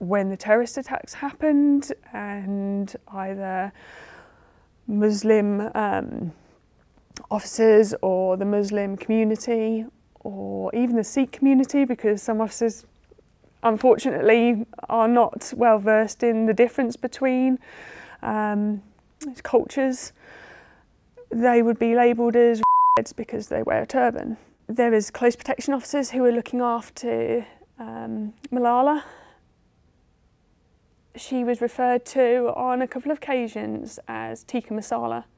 when the terrorist attacks happened and either Muslim officers or the Muslim community or even the Sikh community, because some officers unfortunately are not well versed in the difference between cultures, they would be labelled as redheads because they wear a turban. There is close protection officers who are looking after Malala. She was referred to on a couple of occasions as Tikka Masala.